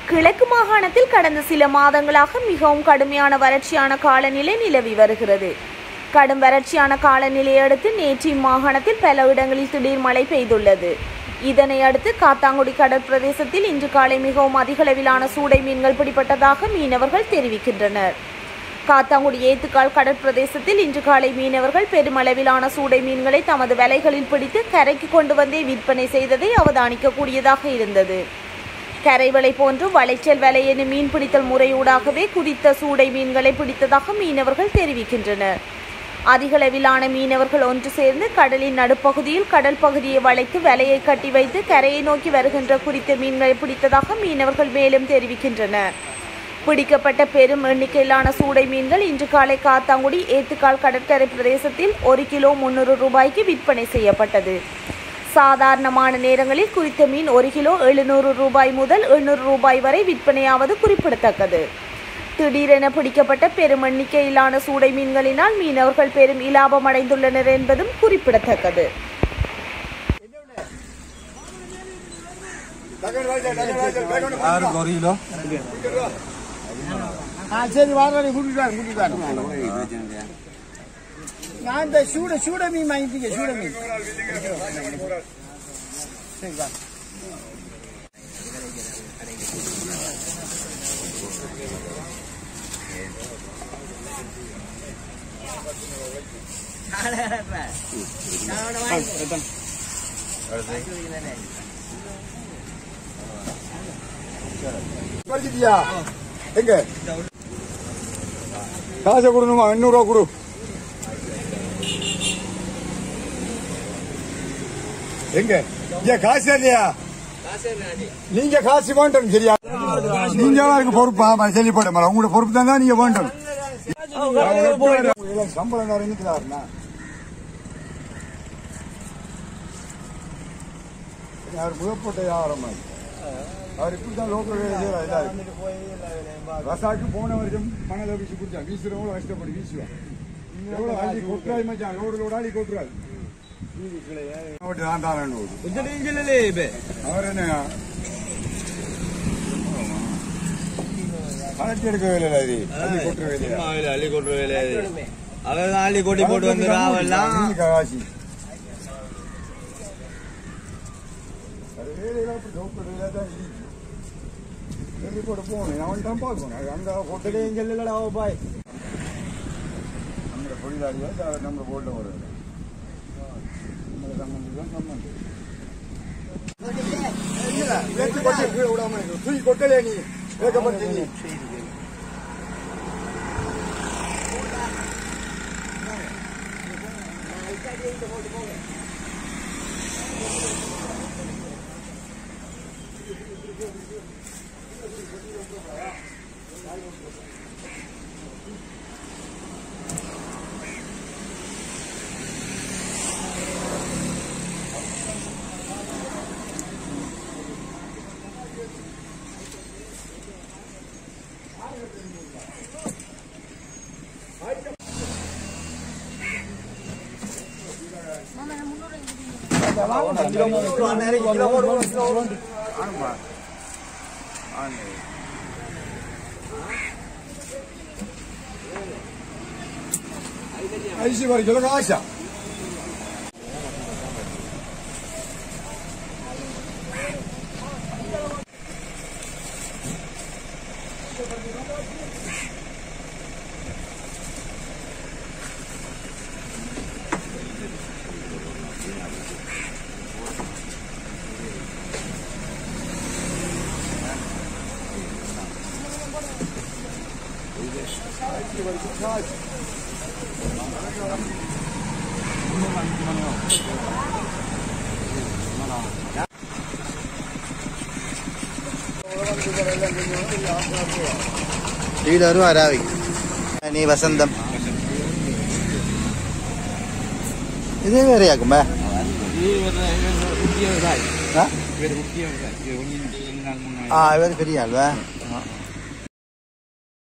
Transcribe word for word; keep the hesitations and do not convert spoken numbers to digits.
கிழக்கு மாகாணத்தில் கடந்த சில மாதங்களாக மிகவும் கடுமையான வறட்சியான காலநிலை நிலவி வருகிறது. கடும் வறட்சியான காலநிலையை அடுத்து நேற்று இம்மாகாணத்தில் பல இடங்களில் திடீர் மழை பெய்துள்ளது. இதனை அடுத்து காத்தாங்குடி கடற்பிரதேசத்தில் இன்று காலை மிகவும் அதிகளவிலான சூடை மீன்கள் பிடிபட்டதாக மீனவர்கள் தெரிவிக்கின்றனர். காத்தாங்குடி ஏத்துக்கால் கடற்பிரதேசத்தில் இன்று காலை மீனவர்கள் பெருமளவிலான சூடை மீன்களை தமது வலைகளில் பிடித்து கரைக்கு கொண்டு வந்தே விற்பனை செய்ததை அவதானிக்கக்கூடியதாக இருந்தது. கரைவலை போன்று வளைச்சல் வலை எனும் மீன் பிடித்தல் முறையூடாகவே குறித்த சூடை மீன்களை பிடித்ததாக மீனவர்கள் தெரிவிக்கின்றனர். அதிகளவிலான மீனவர்கள் ஒன்று சேர்ந்து கடலின் நடுப்பகுதியில் கடல் பகுதியை வளைத்து வலையை கட்டி வைத்து கரையை நோக்கி வருகின்ற குறித்த மீன்களை பிடித்ததாக மீனவர்கள் மேலும் தெரிவிக்கின்றனர். பிடிக்கப்பட்ட பெரும் எண்ணிக்கையிலான சூடை மீன்கள் இன்று காலை காத்தாங்குடி ஏத்துக்கால் கடற்கரை பிரதேசத்தில் ஒரு கிலோ முன்னூறு ரூபாய்க்கு விற்பனை செய்யப்பட்டது. சாதாரணமான நேரங்களில் குறித்த மீன் ஒரு கிலோ எழுநூறு ரூபாய் முதல் எண்ணூறு ரூபாய் வரை விற்பனையாவது குறிப்பிடத்தக்கது. திடீரென பிடிக்கப்பட்ட பெரும் எண்ணிக்கையிலான சூடை மீன்களினால் மீனவர்கள் பெரும் இலாபம் அடைந்துள்ளனர் என்பதும் குறிப்பிடத்தக்கது. நான் இந்த சூட சூட மீன் வாங்கிட்டீங்க. சூட மீன் எங்க காசை கொடுணுமா? எண்ணூறு ரூபா கொடு. எங்க காசு இல்லையா? நீங்க காசு வேண்டும் சரியா? நீங்க பொறுப்பா சொல்லி போட மாட்டேன். உங்களோட பொறுப்பு தான் நீங்க வேண்டும். சம்பளம் நினைக்கிறாருண்ணா அவர் முகப்பட்ட வியாபாரம். அவர் இப்படிதான் லோக்கல் ரசாக்கு போன வருஷம் மணல் வீசி குடிச்சா வீசுறவங்க கஷ்டப்பட்டு வீசுவான். எவ்வளவு அள்ளி கொட்டுறாரு மச்சான். லோடு லோடு அள்ளி கொட்டுறாரு. அவர் என்ன கலட்டி எடுக்க வேலை அது அள்ளி கொட்டுற வேலையா? அள்ளி கொட்டுற வேலையா? அவர் அள்ளி கொட்டி போட்டு வந்து காசி வேலையெல்லாம் அப்படி லோக்கல் வேலை தான் சொல்லி போட்டு போகணும். அவன் தான் பார்க்கணும். அங்க ஹோட்டலே இங்க இல்லடா பாய். நம்ம தொழிலாளியா நம்ம போர்ட்ல வருது. கொட்டலே நீ வேகப்படுத்தி ஐசி வரைக்கும் ஆசா ஈடரு அராவி நீ வசந்தம் இதே வேறையாக்கும்பா. ஆ இவர் பெரிய ஆள்வா.